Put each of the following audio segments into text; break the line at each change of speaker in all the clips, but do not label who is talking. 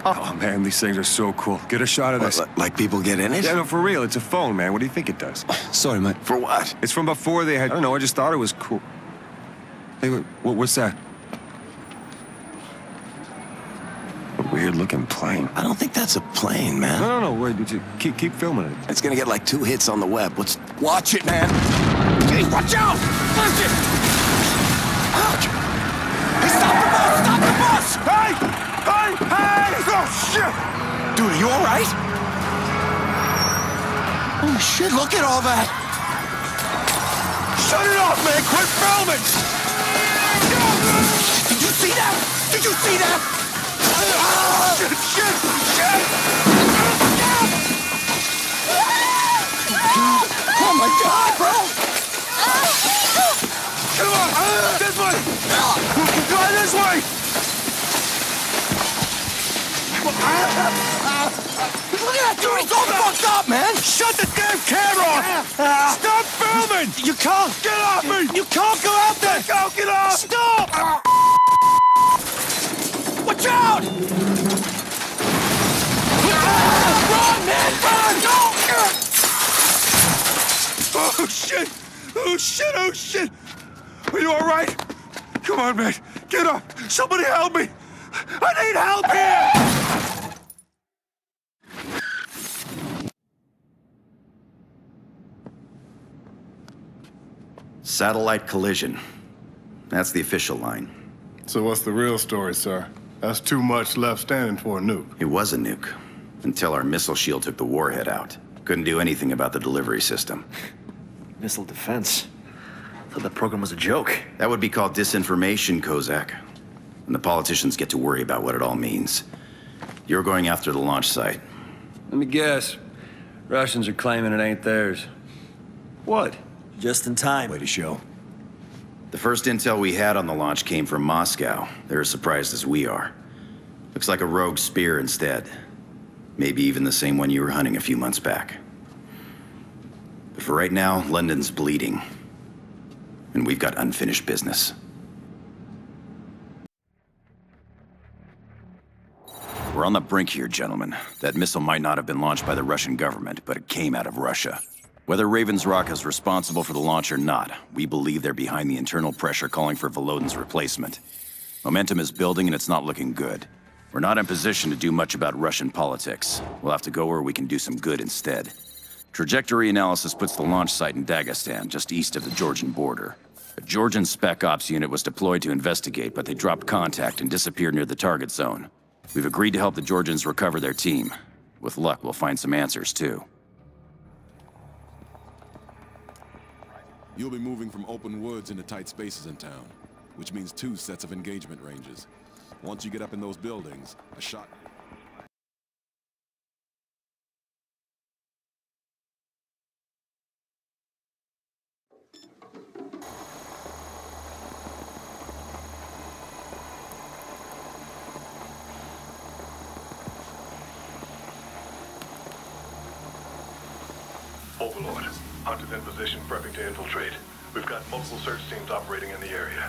Oh, man, these things are so cool. Get a shot of this.
Like people get in it?
Yeah, no, for real. It's a phone, man. What do you think it does?
Sorry, man. For what?
It's from before they had... I don't know, I just thought it was cool. Hey, what's that? A weird-looking plane.
I don't think that's a plane, man.
No, wait. Keep filming it.
It's gonna get like 2 hits on the web. Watch it, man. Hey, watch out! Watch it! Ouch! Hey, stop the bus! Stop the bus!
Hey! Oh, shit!
Dude, are you all right? Oh, shit, look at all that!
Shut it off, man! Quit filming!
Did you see that? Did you see that?
Shit!
Oh, my God, bro!
Come on! This way! Go this way!
Look at that, dude! He's all fucked up, man!
Shut the damn camera off! Stop filming!
You can't!
Get off me!
You can't go out there!
Go, get off!
Stop! Watch out! Run, man! Run! No!
Oh, shit! Oh, shit! Oh, shit! Are you all right? Come on, man. Get up! Somebody help me! I need help here!
Satellite collision. That's the official line.
So what's the real story, sir? That's too much left standing for a nuke.
It was a nuke, until our missile shield took the warhead out. Couldn't do anything about the delivery system.
Missile defense? I thought that program was a joke.
That would be called disinformation, Kozak. And the politicians get to worry about what it all means. You're going after the launch site.
Let me guess. Russians are claiming it ain't theirs. What?
Just in time.
Way to show.
The first intel we had on the launch came from Moscow. They're as surprised as we are. Looks like a rogue spear instead. Maybe even the same one you were hunting a few months back. But for right now, London's bleeding. And we've got unfinished business. We're on the brink here, gentlemen. That missile might not have been launched by the Russian government, but it came out of Russia. Whether Raven's Rock is responsible for the launch or not, we believe they're behind the internal pressure calling for Volodin's replacement. Momentum is building and it's not looking good. We're not in position to do much about Russian politics. We'll have to go where we can do some good instead. Trajectory analysis puts the launch site in Dagestan, just east of the Georgian border. A Georgian Spec Ops unit was deployed to investigate, but they dropped contact and disappeared near the target zone. We've agreed to help the Georgians recover their team. With luck, we'll find some answers, too.
You'll be moving from open woods into tight spaces in town, which means 2 sets of engagement ranges. Once you get up in those buildings, a shot...
Overlord, hunters in position, prepping to infiltrate. We've got multiple search teams operating in the area.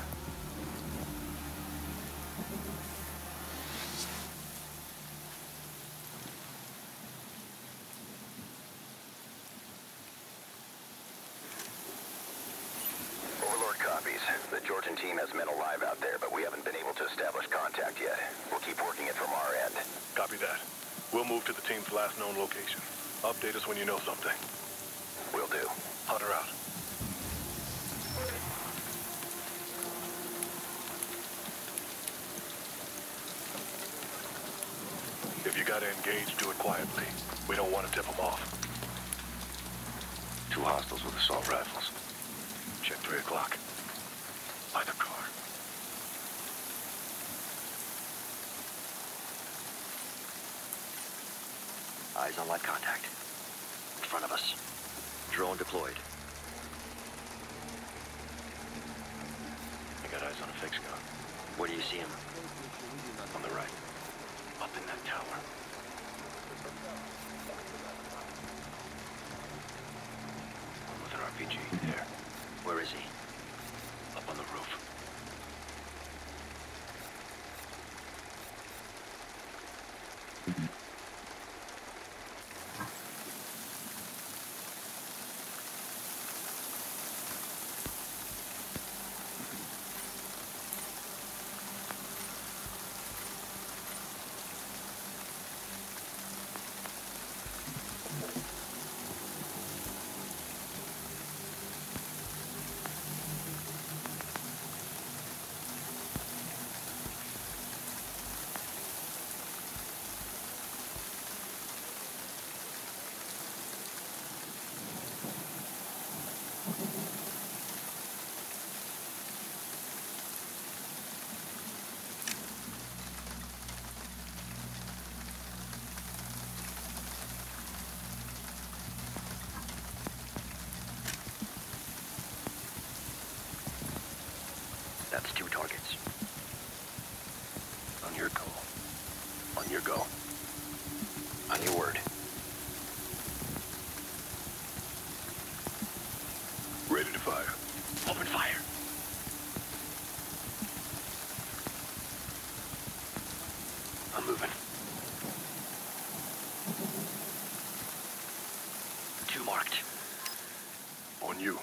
Overlord copies. The Georgian team has men alive out there, but we haven't been able to establish contact yet. We'll keep working it from our end.
Copy that. We'll move to the team's last known location. Update us when you know something.
Will do.
Hunter out. If you gotta engage, do it quietly. We don't want to tip them off. 2 hostiles with assault rifles. Check 3 o'clock. By the car.
Eyes on light contact. In front of us. Drone deployed.
I got eyes on a fixed gun.
Where do you see him?
On the right. Up in that tower. One with an RPG there.
Where is he?
Up on the roof.
On your word.
Ready to fire.
Open fire. I'm moving. 2 marked.
On you.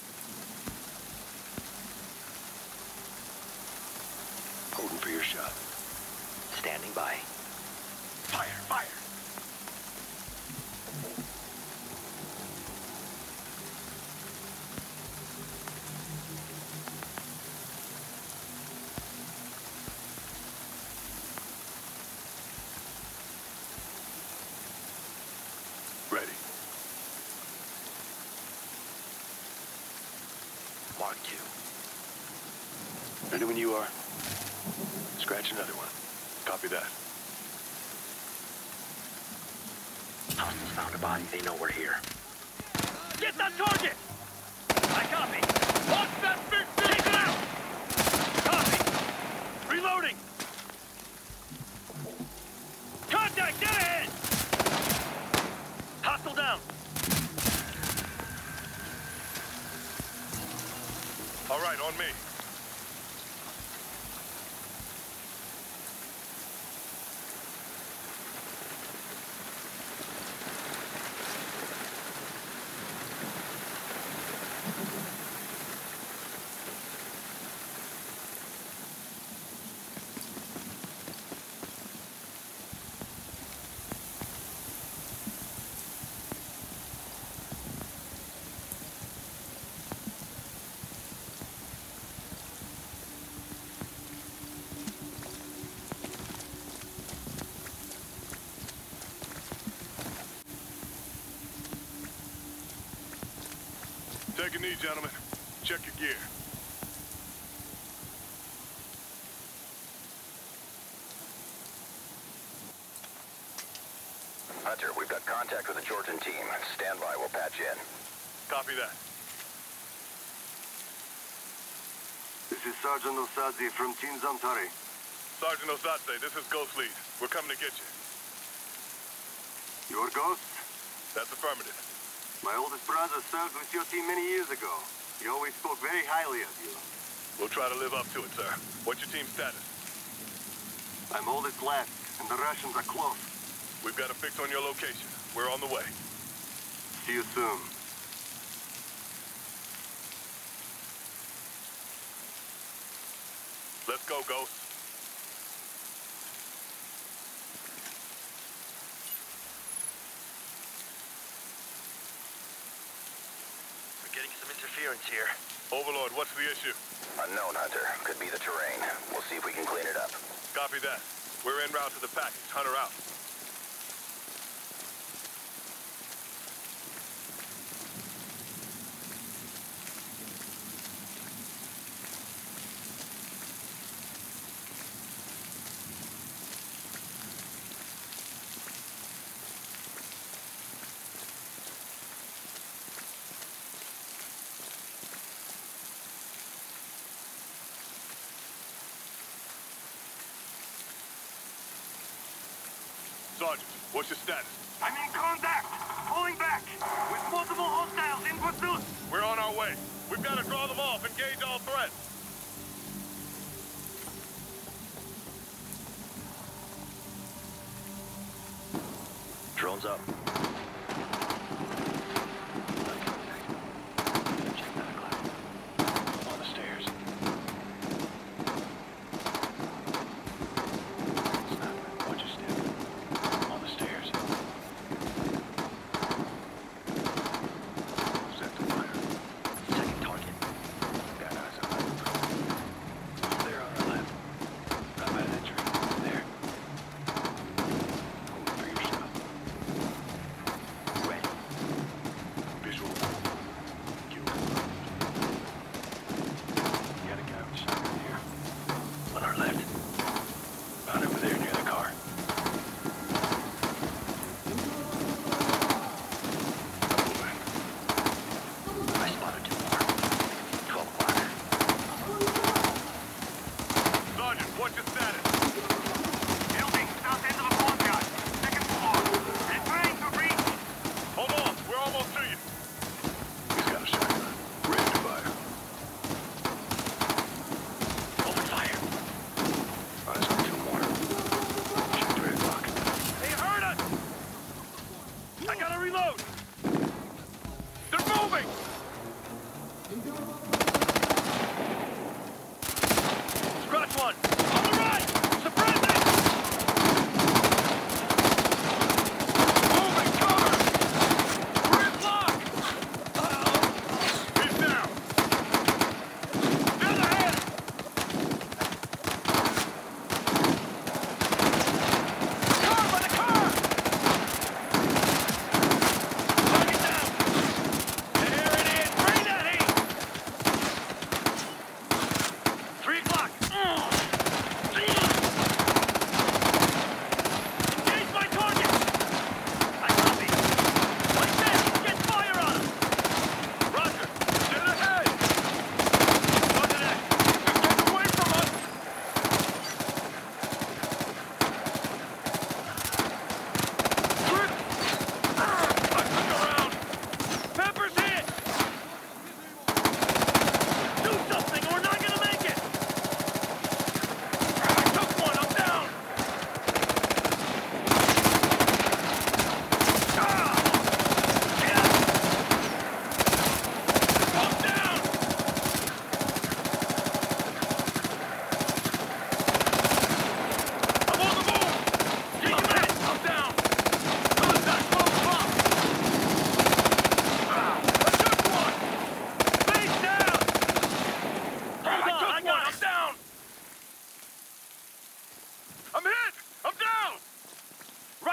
Holding for your shot.
Standing by. Fire! Fire!
Ready.
Mark 2.
Ready when you are. Scratch another one. Copy that.
Hostiles found a body. They know we're here. Get that target! I copy. Watch that big thing! Take it out! Copy. Reloading! Contact! Dead ahead! Hostile down!
All right, on me. Take a knee, gentlemen. Check your gear.
Hunter, we've got contact with the Georgian team. Stand by, we'll patch in.
Copy that.
This is Sergeant Osadze from Team Zamtari.
Sergeant Osadze, this is Ghost Lead. We're coming to get you.
Your Ghost?
That's affirmative.
My oldest brother served with your team many years ago. He always spoke very highly of you.
We'll try to live up to it, sir. What's your team's status?
I'm oldest left, and the Russians are close.
We've got a fix on your location. We're on the way.
See you soon.
Let's go, Ghost.
We're getting some interference here.
Overlord, what's the issue?
Unknown, Hunter. Could be the terrain. We'll see if we can clean it up.
Copy that. We're en route to the package. Hunter out. Sergeant, what's your status?
I'm in contact! Pulling back! With multiple hostiles in pursuit!
We're on our way. We've got to draw them off, engage all threats.
Drones up.
On the stairs. Watch your step. On the stairs. Set to fire.
Second target.
Got eyes on that.
There on our left.
Right by that tree. There. Hold for your shot.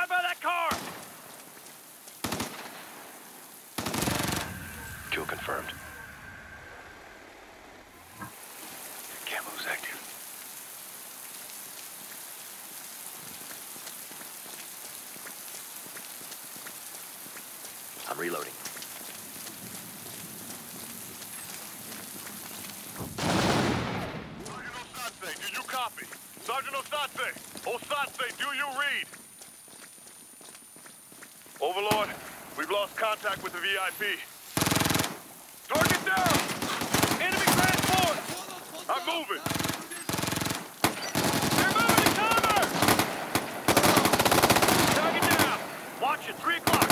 Right by that car!
Kill confirmed. Camo's active. I'm reloading.
Sergeant Osatse, do you copy? Sergeant Osatse! Osatse, do you read? Overlord, we've lost contact with the VIP. Target down!
Enemy transport!
I'm moving!
They're moving to cover! Target down! Watch it, 3 o'clock!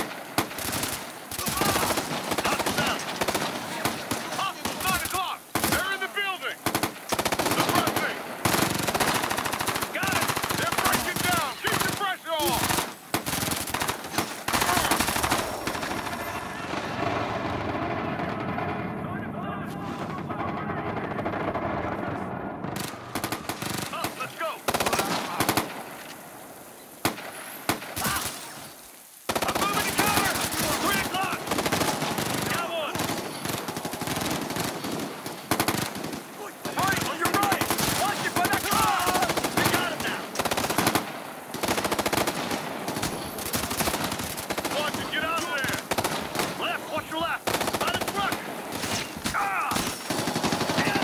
Hostile down!
Hostile, 9 o'clock! They're in the building! Suppressing!
Got it!
They're breaking down! Keep the pressure on!
Up, let's go! I'm moving to cover! 3 o'clock! Got one! Right, on your right! Watch it by that car! We got him now!
Watch it, get out of there!
Left, watch your left! By the truck! Ah! Yes!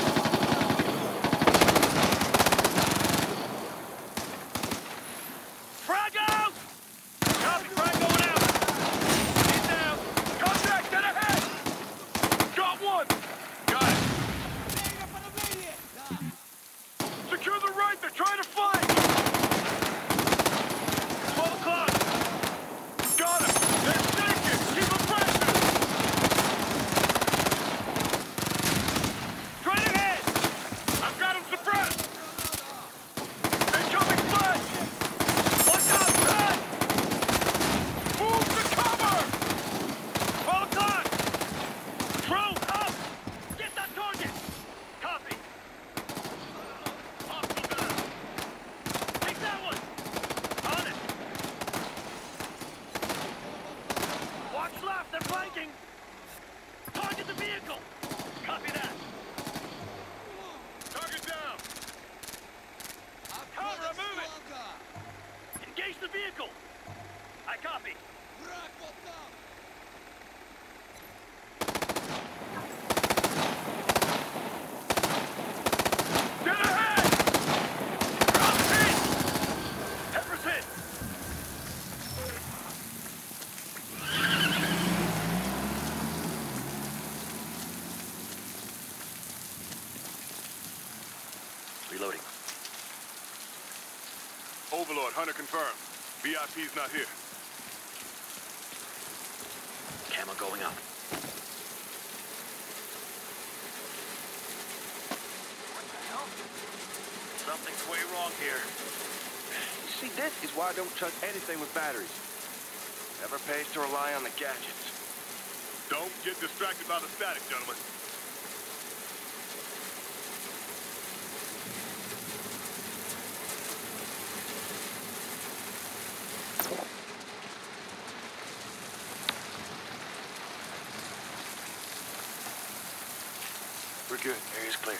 Frag out! Copy, frag going out! He's down!
Contact, dead ahead! Got one! Got it! Secure the right, they're trying to fight!
12 o'clock!
Got him! They're sinking! Keep them pressing!
Straight ahead!
I've got him suppressed! Incoming flash!
Watch out, Fred!
Move to cover!
12 o'clock! Drone up! Get that target! Copy!
Hostile down!
Take that one! On it! Watch left, they're flanking! Target the vehicle! Copy that!
Target down!
Cover, I'm moving! Engage the vehicle! I copy!
Dead ahead!
Drop hit! Peppers hit!
Reloading.
Overlord, Hunter confirmed. VIP's not here.
Camo going up.
Something's way wrong here.
You see, this is why I don't touch anything with batteries. Never pays to rely on the gadgets.
Don't get distracted by the static, gentlemen.
We're good. Area's clear.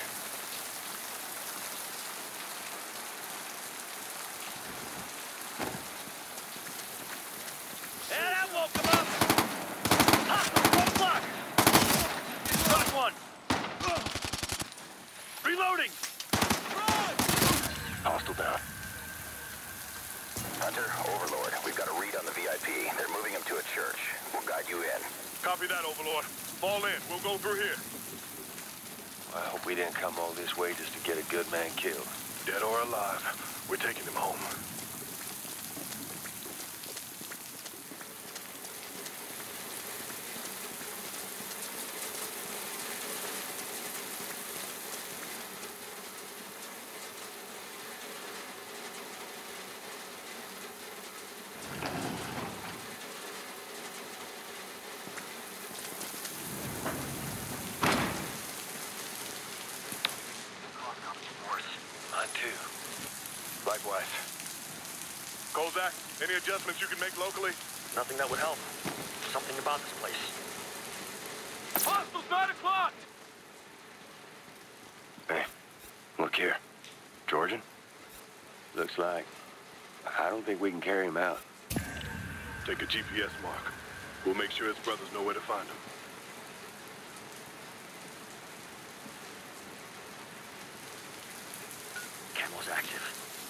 Yeah, that woke him up! Hostile, 1 block! Got one! Reloading!
Hostile down.
Hunter, Overlord, we've got a read on the VIP. They're moving him to a church. We'll guide you in.
Copy that, Overlord. Fall in. We'll go through here.
I hope we didn't come all this way just to get a good man killed.
Dead or alive, we're taking him home.
Mine too. Likewise.
Kozak, any adjustments you can make locally?
Nothing that would help. Something about this place.
Hostiles, 9 o'clock!
Hey, look here. Georgian? Looks like... I don't think we can carry him out.
Take a GPS mark. We'll make sure his brothers know where to find him.
Camo's active.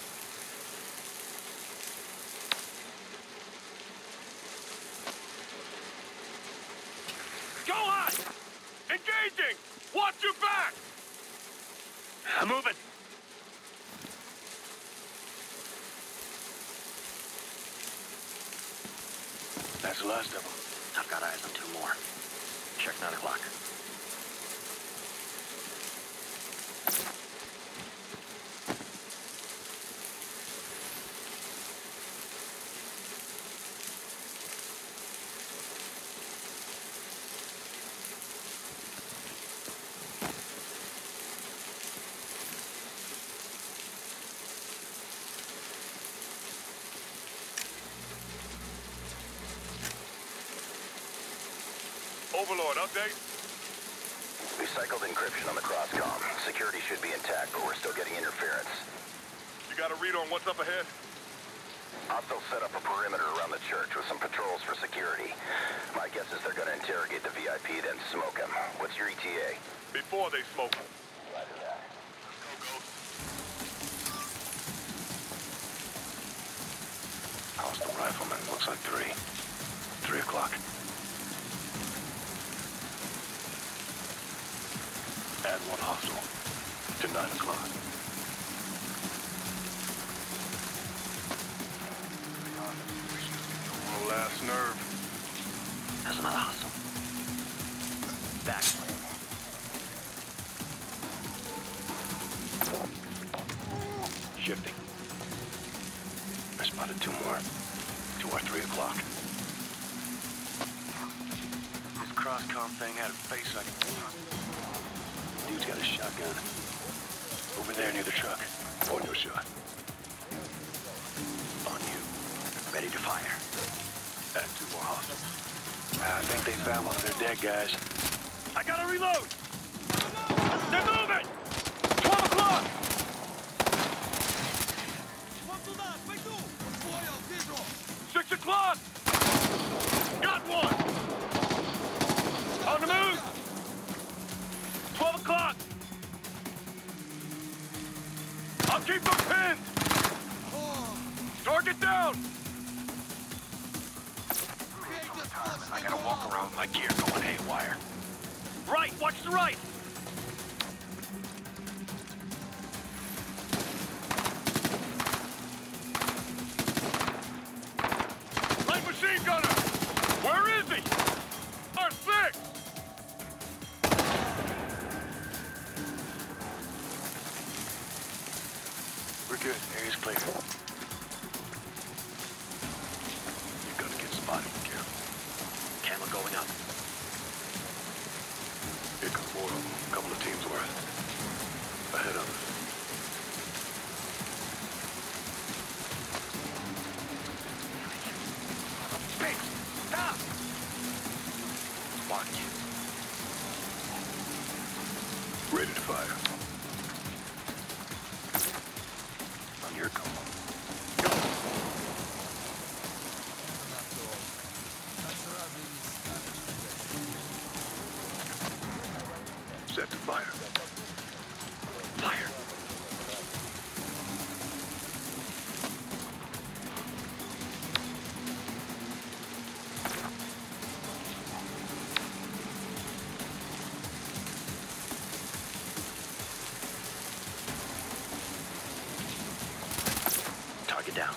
Go on! Engaging! Watch your back!
I'm moving.
That's the last of them.
I've got eyes on 2 more. Check 9 o'clock.
Overlord, update?
We cycled encryption on the cross-comm. Security should be intact, but we're still getting interference.
You got a read on what's up ahead?
Hostiles set up a perimeter around the church with some patrols for security. My guess is they're gonna interrogate the VIP, then smoke him. What's your ETA?
Before they smoke him.
Roger that.
Go, Ghost.
Hostile rifleman. Looks like 3. 3 o'clock. Add 1 hostile to 9 o'clock.
One last nerve.
There's another hostile. Back.
Shifting. I spotted 2 more. 2 or 3 o'clock. This cross-comm thing had a face I could... Dude's got a shotgun. Over there near the truck. On your shot. On you.
Ready to fire.
Add 2 more hostiles. I think they found one of their dead guys.
I gotta reload! They're moving! 12 o'clock! 6 o'clock! Got one! On the move! 12 o'clock! I'll keep them pinned! Target down!
I gotta walk around with my gear going haywire.
Right, watch the right! Light machine gunner! Where is he? R6!
We're good. Area's clear. You're gonna get spotted. Be careful.
Camo going up.
Here comes more of them. A couple of teams worth. Ahead of us.
Biggs, stop!
Watch.
Ready to fire. On your call. Set to fire.
Fire. Target down.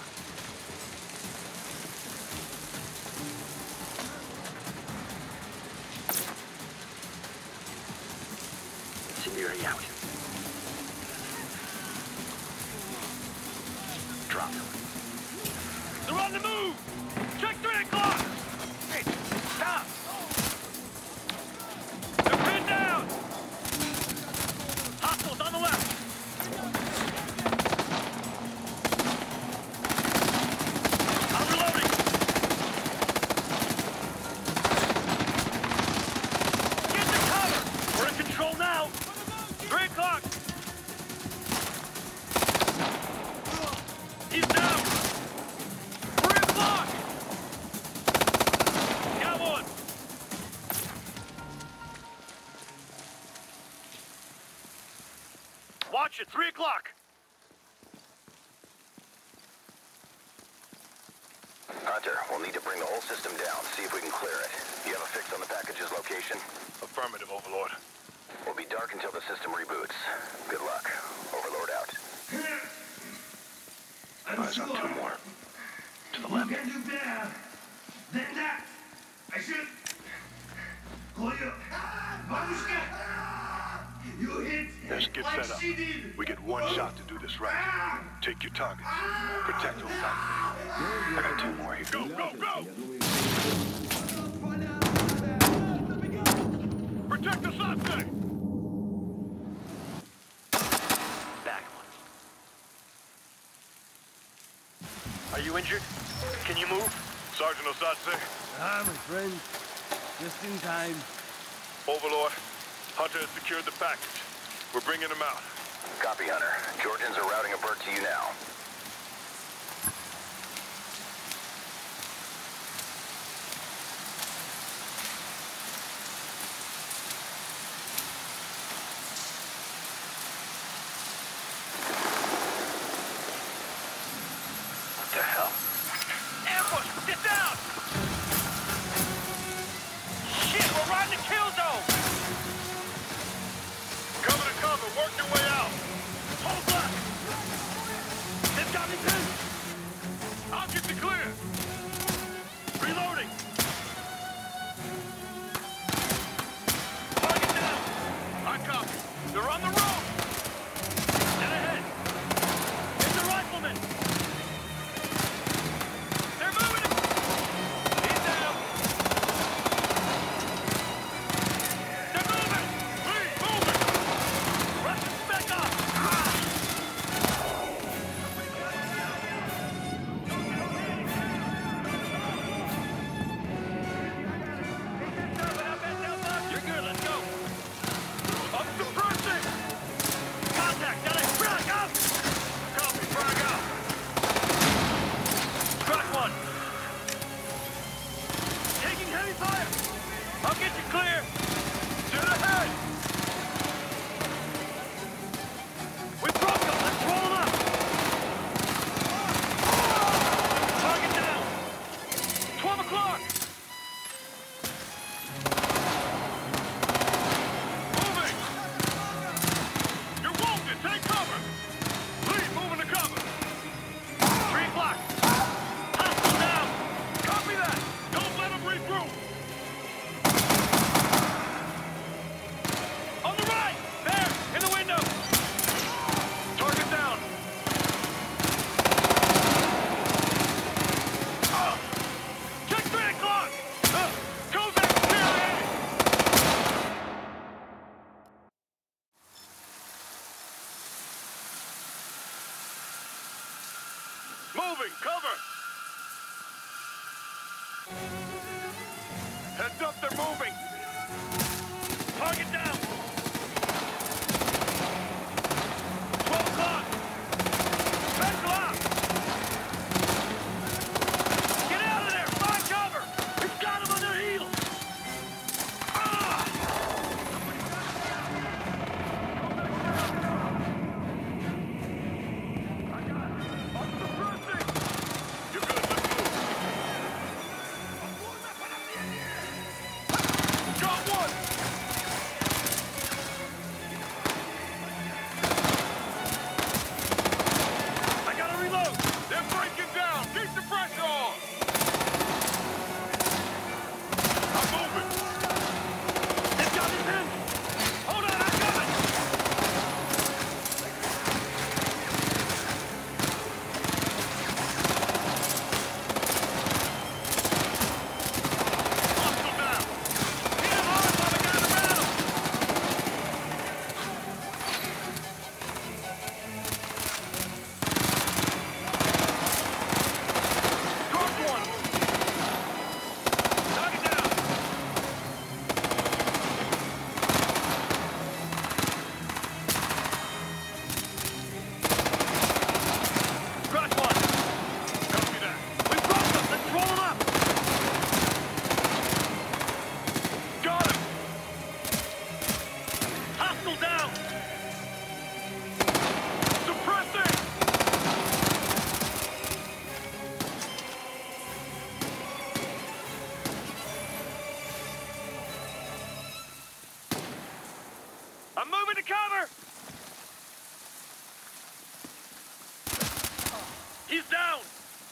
Suppression, 3 o'clock.
Hunter, we'll need to bring the whole system down, see if we can clear it. You have a fix on the package's location?
Affirmative, Overlord.
We'll be dark until the system reboots. Good luck. Overlord out.
Eyes on 2 more. To the left.
You can do better than that. I should call you Babushka. You hit
Let's get
like
set up.
she did.
We get 1 shot to do this right. Take your targets. Protect those sites.
I got 2 more here.
Go, go, go! Protect the Sante!
Back one.
Are you injured? Can you move?
Sergeant Osatse,
Ah, my friend. Just in time.
Overlord, Hunter has secured the package. We're bringing him out.
Copy, Hunter. Georgians are routing a bird to you now.
What the hell?
Ambush! Get down! Shit, we're right in the kill zone!
Cover to cover, work your way out.
Hold back! They've got me pinned!
I'll get you clear.
Reloading! Target down!
I copy.
They're on the road! Dead ahead! It's a rifleman! They're moving him! He's down! They're moving!
Please, move it!
Russians back up! You're good, let's go! Up suppressing! Contact, got it! Frag up!
Copy, frag out.
Crack one! Taking heavy fire! I'll get you clear!
Get ahead!
We broke them! Let's roll them up! Target down! 12 o'clock!
Moving! You're wounded, take cover! Please, move into cover!
3 o'clock! Hostile down!
Copy that! Don't let them regroup!
On the right! There! In the window!
Target down!
Check 3 o'clock! Kozak, clear!
Moving, cover! Heads up, they're moving!
Target down! 12 o'clock! Pencil out! Get out of there! Find cover! We've got them on their heels! Ah!
You're good, let's move! Got one!
I'm moving to cover! He's down!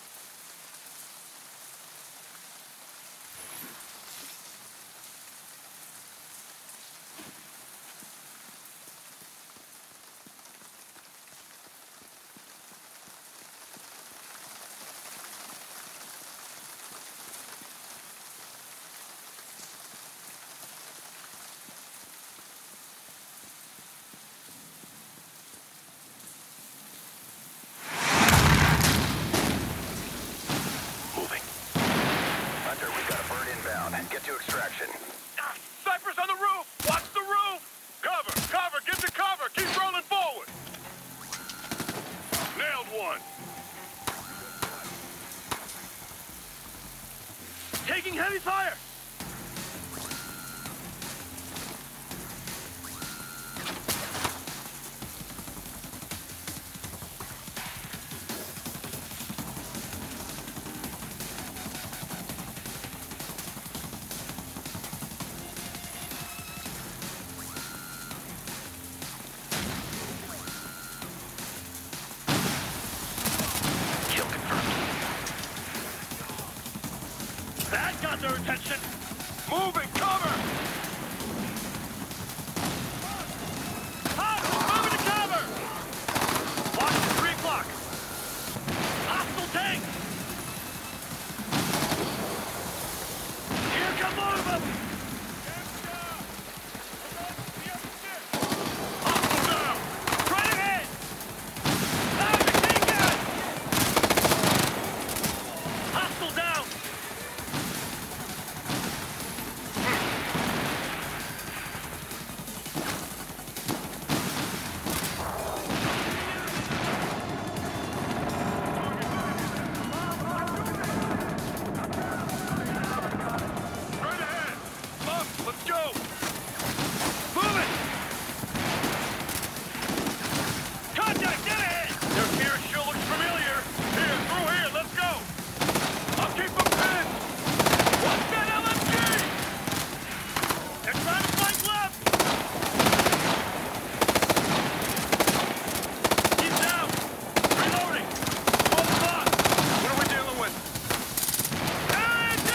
Get to extraction.
Snipers on the roof! Watch the roof! Cover! Cover! Get to cover! Keep rolling forward! Nailed one!
Taking heavy fire! That got their attention!
Moving! Cover!
Moving to cover! Watch the 3 o'clock! Hostile tank! Here come more of them!
Hostile down!
Right ahead! Machine gun! Hostile down!
Right ahead! Up! Let's go!
Move it! Contact, get ahead!
Their gear sure looks familiar! Here, through here, let's go! I'll keep them pinned!
Watch that LMG! They're trying to flank left! He's down! Reloading! 12 o'clock!
What are we dealing with?
LAD!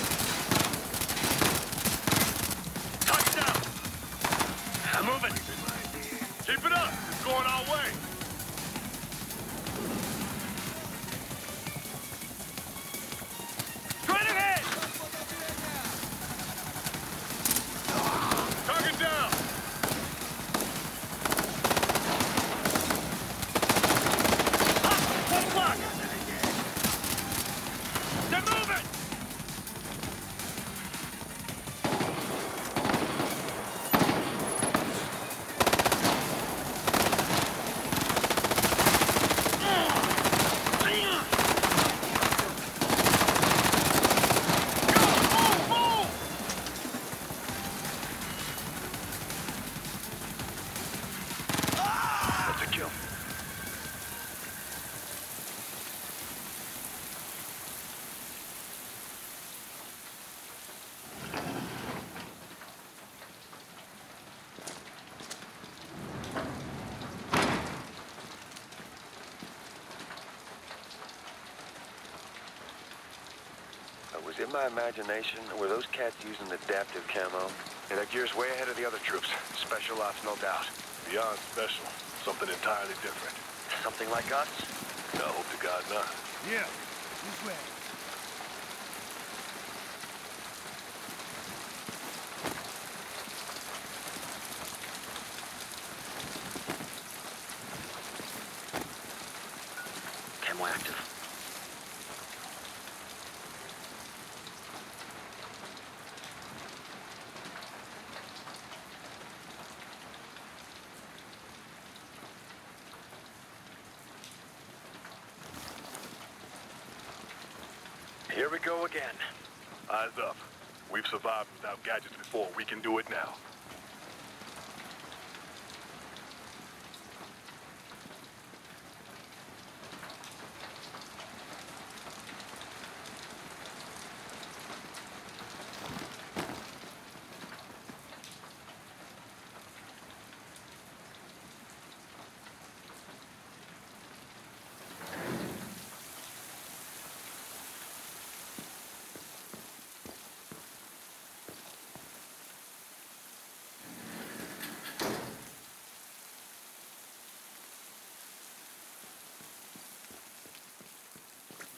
Touch down! I'm moving!
Keep it up! It's going our way!
Straight ahead!
Target down!
Up! 1 o'clock! They're moving!
That's a kill. Was it my imagination, or were those cats using adaptive camo? Yeah, that gear's way ahead of the other troops. Special ops, no doubt.
Beyond special. Something entirely different.
Something like us?
I hope to God not.
Yeah, this way.
Camo active.
Here we go again.
Eyes up. We've survived without gadgets before. We can do it now.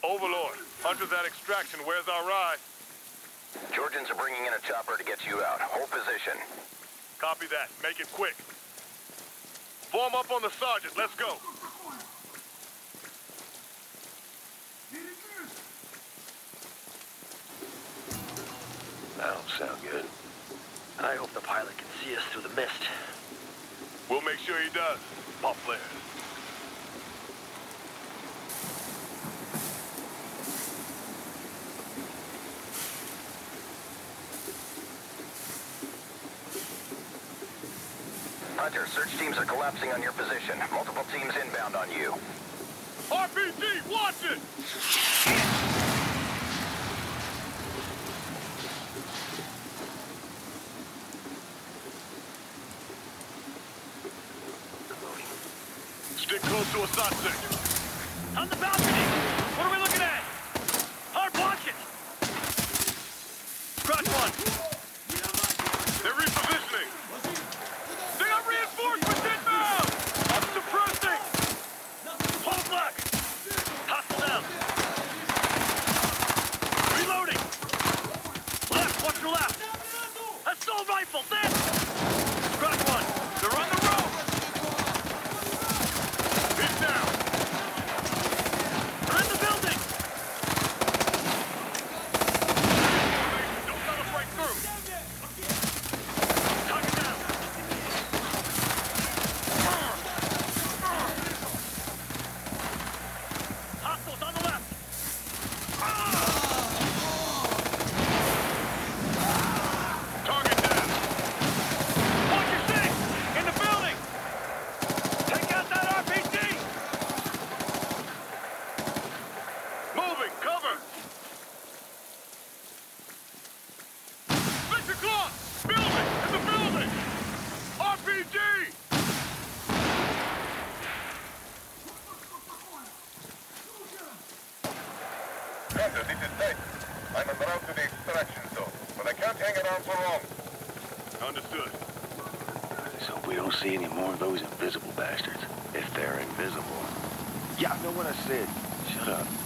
Overlord, Hunter's at extraction. Where's our ride?
Georgians are bringing in a chopper to get you out. Hold position.
Copy that. Make it quick. Form up on the sergeant. Let's go.
That don't sound good. I hope the pilot can see us through the mist.
We'll make sure he does. Pop flares.
Hunter, search teams are collapsing on your position. Multiple teams inbound on you.
RPG, watch it! Stick close to a shot section.
On the balcony! What are we looking at? Hard, watch it!
Scratch one! They're repositioning! They got reinforcements inbound! I'm suppressing!
Hold black! Hostile down! Reloading! Left, watch your left! Assault rifle, this! Scratch one! They're on the road!
He's down!
They're in the building!
Don't let us break through!
Target down! Hostiles on the left!
Target down!
Watch your six! In the building! Take out that RPG!
Moving! Cover! Mission clock! Building! In the building! RPG!
Hunter, this is Tate. I'm en route to the extraction zone, but I can't hang around for long.
Understood.
Let's hope we don't see any more of those invisible bastards. If they're invisible. Yeah, I know what I said. Shut up.